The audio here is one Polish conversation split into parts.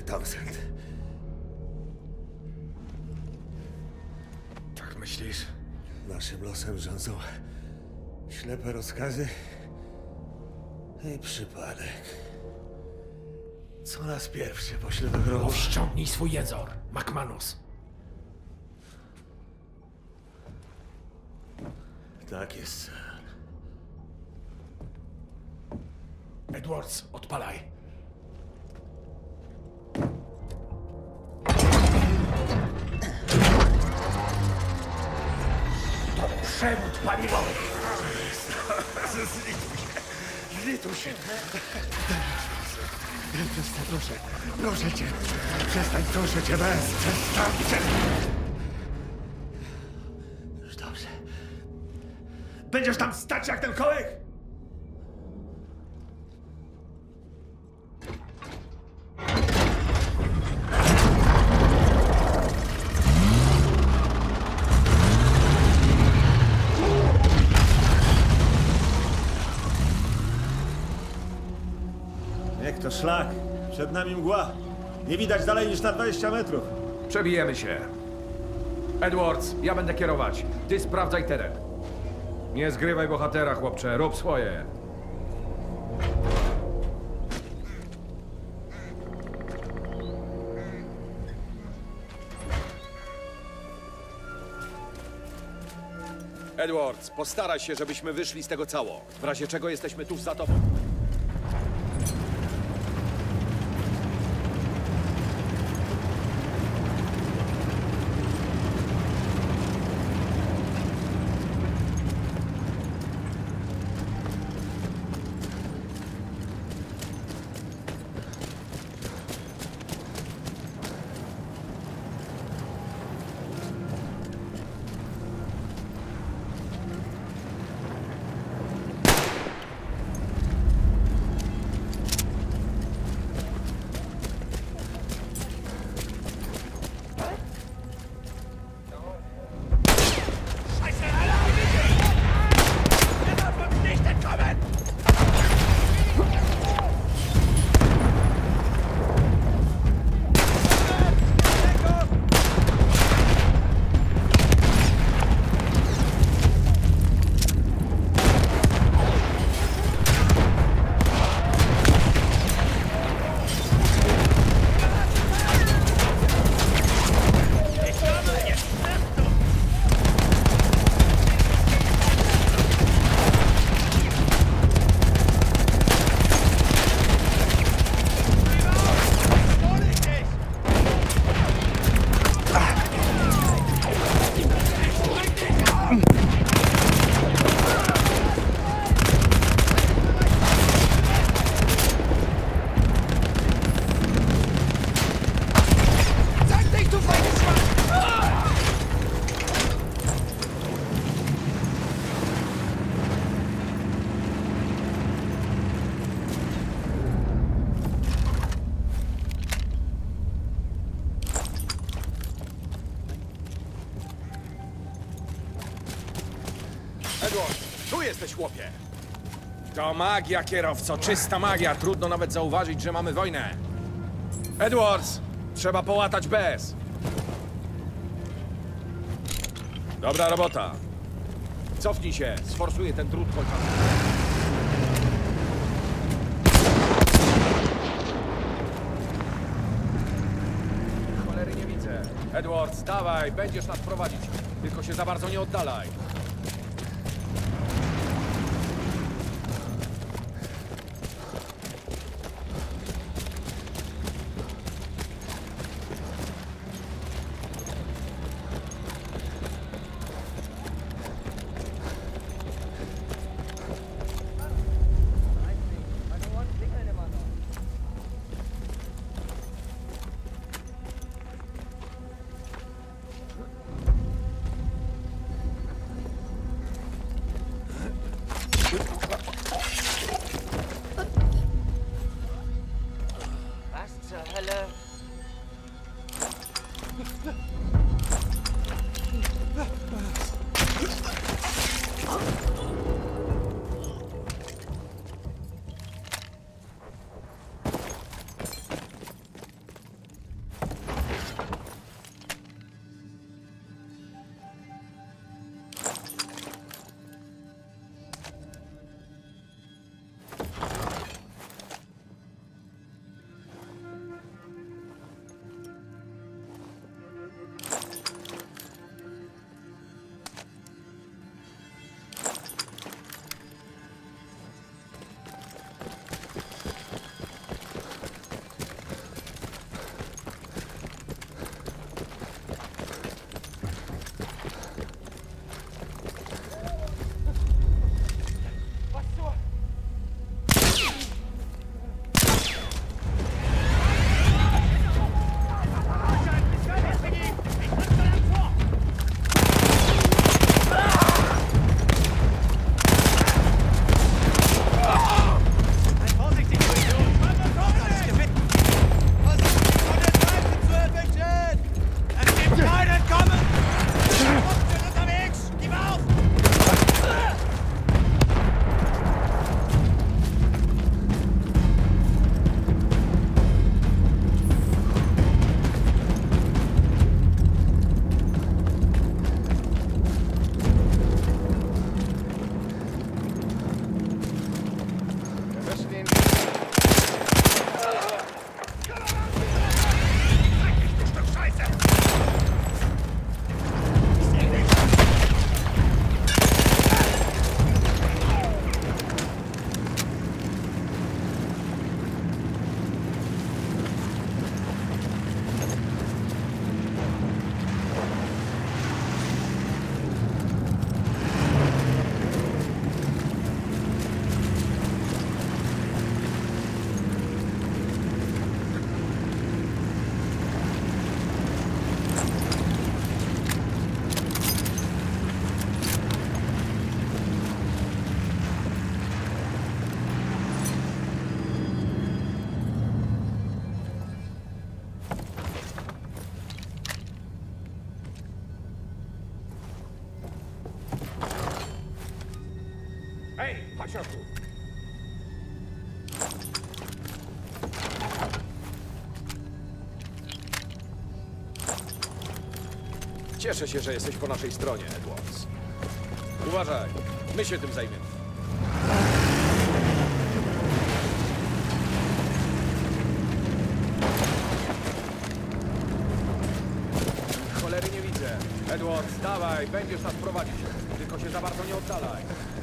Townsend. Tak myślisz? Naszym losem rządzą ślepe rozkazy i przypadek. Co nas pierwszy pośle do grobu? Ściągnij swój jęzor, McManus. Tak jest, sir. Edwards, odpalaj. To przewód paliwowy. Zlituj się. Przestań, proszę. Proszę cię. Przestań, proszę cię, bez. Przestańcie. Już dobrze. Będziesz tam stać jak ten kołek? Jak to szlak? Przed nami mgła. Nie widać dalej niż na 20 metrów. Przebijemy się. Edwards, ja będę kierować. Ty sprawdzaj teren. Nie zgrywaj bohatera, chłopcze. Rób swoje. Edwards, postaraj się, żebyśmy wyszli z tego cało. W razie czego jesteśmy tuż za tobą. Edward, tu jesteś, chłopie. To magia, kierowco. Czysta magia. Trudno nawet zauważyć, że mamy wojnę. Edwards, trzeba połatać bez. Dobra robota. Cofnij się. Sforsuję ten drut kolczaty. Cholery nie widzę. Edwards, dawaj. Będziesz nas prowadzić. Tylko się za bardzo nie oddalaj. Na środku. Cieszę się, że jesteś po naszej stronie, Edwards. Uważaj, my się tym zajmiemy. Cholery nie widzę. Edwards, dawaj, będziesz nas prowadzić. Tylko się za bardzo nie oddalaj.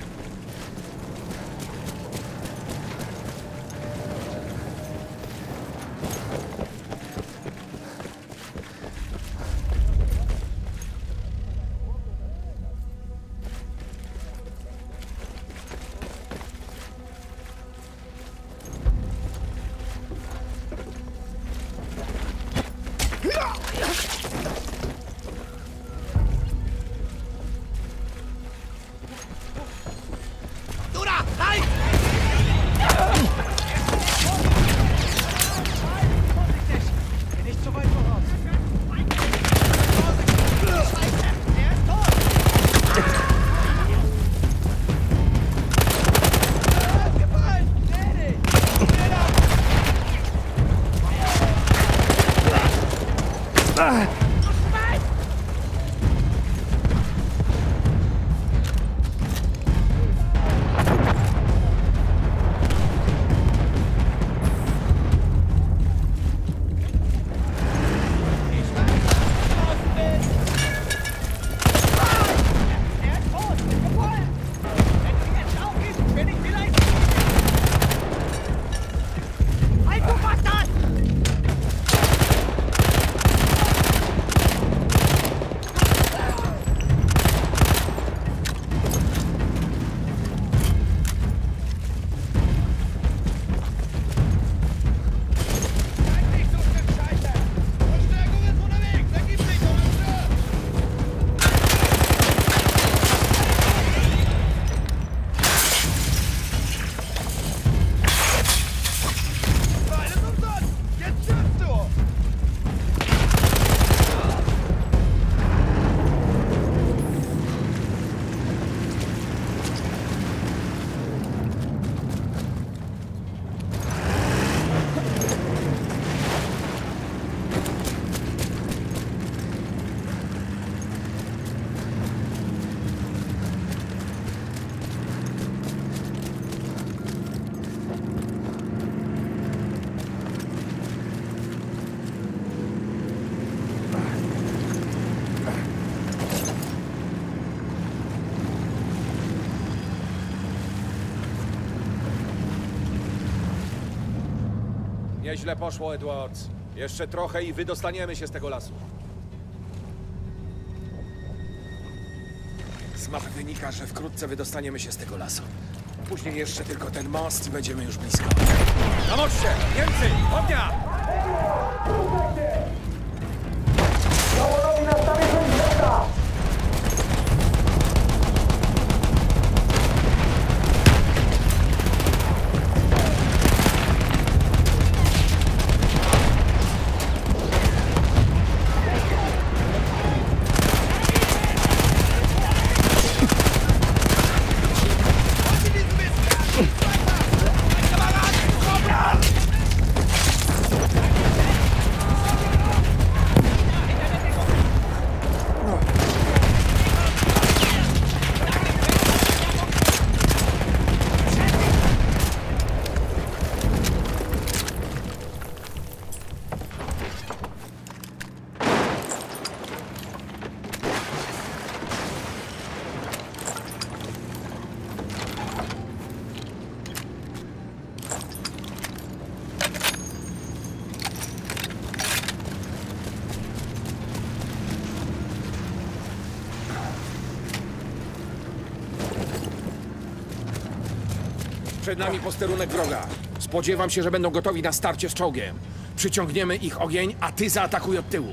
Nieźle poszło, Edwards. Jeszcze trochę i wydostaniemy się z tego lasu. Z mapy wynika, że wkrótce wydostaniemy się z tego lasu. Później jeszcze tylko ten most i będziemy już blisko. Na moście! Niemcy! Ognia! Przed nami posterunek wroga. Spodziewam się, że będą gotowi na starcie z czołgiem. Przyciągniemy ich ogień, a ty zaatakuj od tyłu.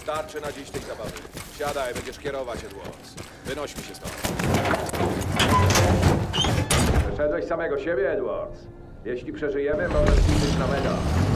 Starczy na dziś tej zabawy. Siadaj, będziesz kierować, Edwards. Wynośmy się stąd. Przeszedłeś samego siebie, Edwards. Jeśli przeżyjemy, możesz liczyć na medal.